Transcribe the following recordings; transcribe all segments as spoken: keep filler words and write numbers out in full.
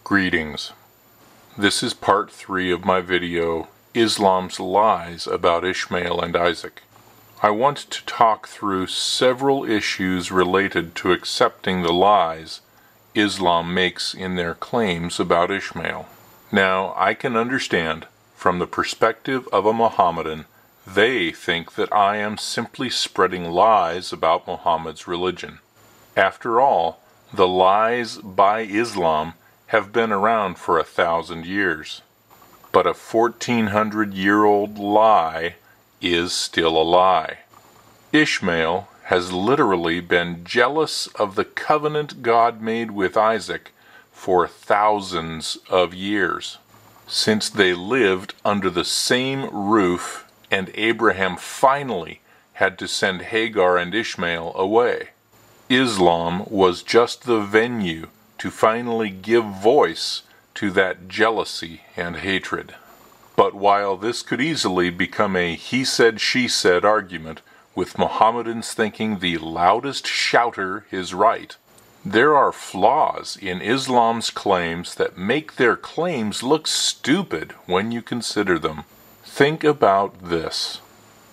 Greetings. This is part three of my video, Islam's Lies about Ishmael and Isaac. I want to talk through several issues related to accepting the lies Islam makes in their claims about Ishmael. Now, I can understand, from the perspective of a Mohammedan, they think that I am simply spreading lies about Muhammad's religion. After all, the lies by Islam have been around for a thousand years. But a fourteen hundred year old lie is still a lie. Ishmael has literally been jealous of the covenant God made with Isaac for thousands of years, since they lived under the same roof and Abraham finally had to send Hagar and Ishmael away. Islam was just the venue to finally give voice to that jealousy and hatred. But while this could easily become a he said she said argument, with Mohammedans thinking the loudest shouter is right, there are flaws in Islam's claims that make their claims look stupid when you consider them. Think about this.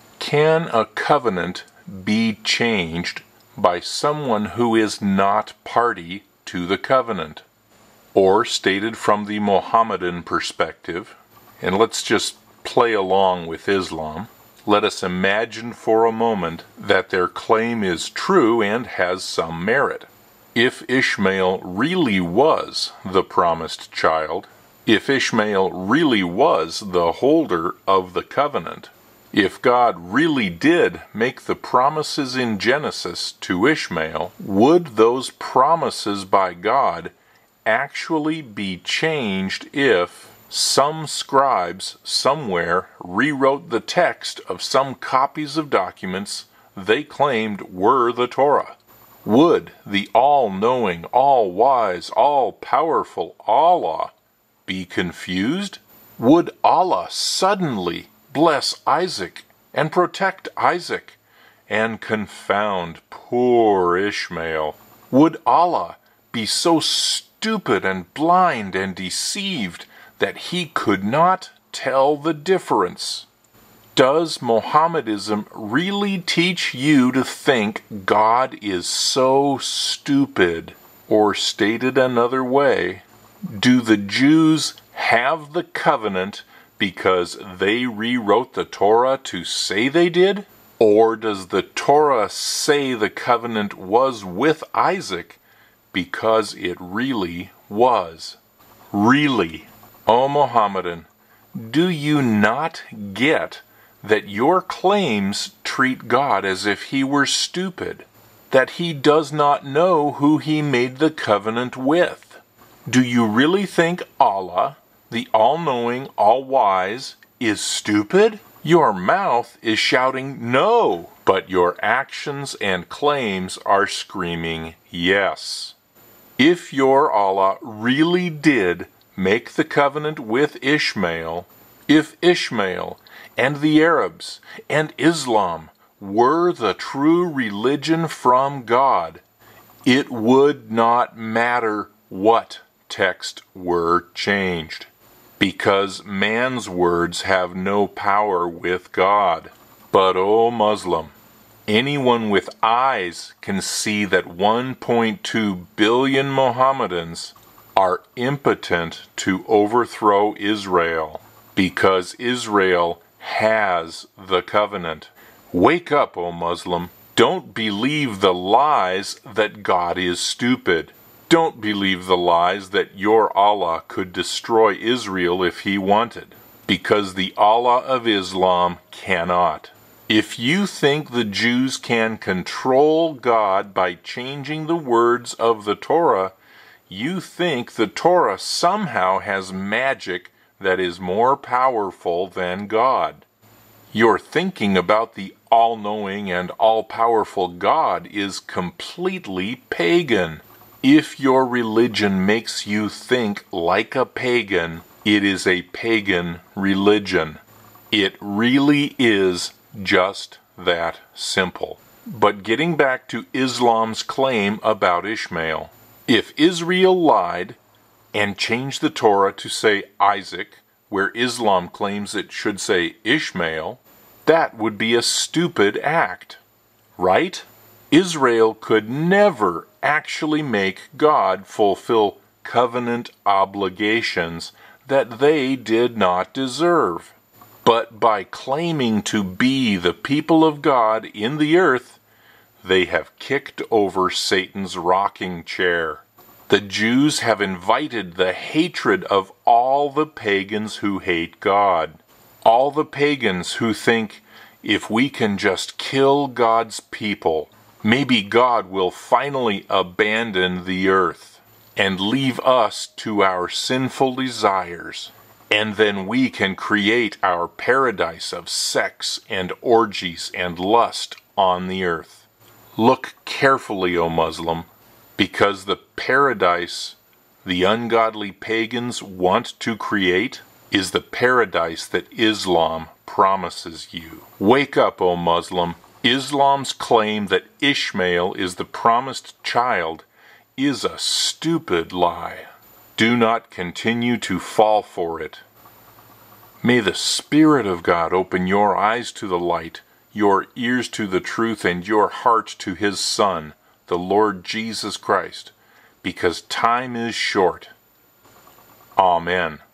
Can a covenant be changed by someone who is not party to the covenant? Or, stated from the Mohammedan perspective, and let's just play along with Islam, let us imagine for a moment that their claim is true and has some merit. If Ishmael really was the promised child, if Ishmael really was the holder of the covenant, if God really did make the promises in Genesis to Ishmael, would those promises by God actually be changed if some scribes somewhere rewrote the text of some copies of documents they claimed were the Torah? Would the all-knowing, all-wise, all-powerful Allah be confused? Would Allah suddenly bless Isaac and protect Isaac and confound poor Ishmael? Would Allah be so stupid and blind and deceived that he could not tell the difference? Does Mohammedism really teach you to think God is so stupid? Or stated another way, do the Jews have the covenant because they rewrote the Torah to say they did? Or does the Torah say the covenant was with Isaac because it really was? Really? O Mohammedan, do you not get that your claims treat God as if he were stupid, that he does not know who he made the covenant with? Do you really think Allah, the all-knowing, all-wise, is stupid? Your mouth is shouting no, but your actions and claims are screaming yes. If your Allah really did make the covenant with Ishmael, if Ishmael and the Arabs and Islam were the true religion from God, it would not matter what text were changed, because man's words have no power with God. But, O Muslim, anyone with eyes can see that one point two billion Mohammedans are impotent to overthrow Israel, because Israel has the covenant. Wake up, O Muslim. Don't believe the lies that God is stupid. Don't believe the lies that your Allah could destroy Israel if he wanted, because the Allah of Islam cannot. If you think the Jews can control God by changing the words of the Torah, you think the Torah somehow has magic that is more powerful than God. Your thinking about the all-knowing and all-powerful God is completely pagan. If your religion makes you think like a pagan, it is a pagan religion. It really is just that simple. But getting back to Islam's claim about Ishmael, if Israel lied, and change the Torah to say Isaac, where Islam claims it should say Ishmael, that would be a stupid act, right? Israel could never actually make God fulfill covenant obligations that they did not deserve. But by claiming to be the people of God in the earth, they have kicked over Satan's rocking chair. The Jews have invited the hatred of all the pagans who hate God. All the pagans who think, if we can just kill God's people, maybe God will finally abandon the earth and leave us to our sinful desires, and then we can create our paradise of sex and orgies and lust on the earth. Look carefully, O Muslim, because the paradise the ungodly pagans want to create is the paradise that Islam promises you. Wake up, O Muslim. Islam's claim that Ishmael is the promised child is a stupid lie. Do not continue to fall for it. May the Spirit of God open your eyes to the light, your ears to the truth, and your heart to His Son, the Lord Jesus Christ, because time is short. Amen.